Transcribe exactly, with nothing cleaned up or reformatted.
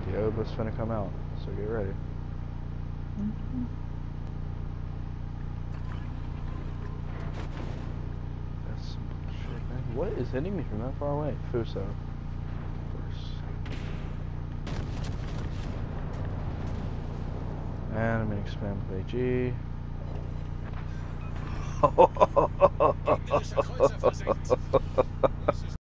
The Aoba's finna come out, so get ready. Mm-hmm. That's some bullshit, man. What is hitting me from that far away? Fuso. Of course. And I'm gonna expand with A G.